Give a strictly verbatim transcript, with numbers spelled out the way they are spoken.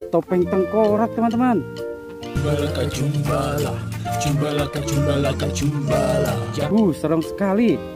topeng tengkorak teman-teman. Cumbala kacumbala, cumbala kacumbala kacumbala. Uh, serem sekali.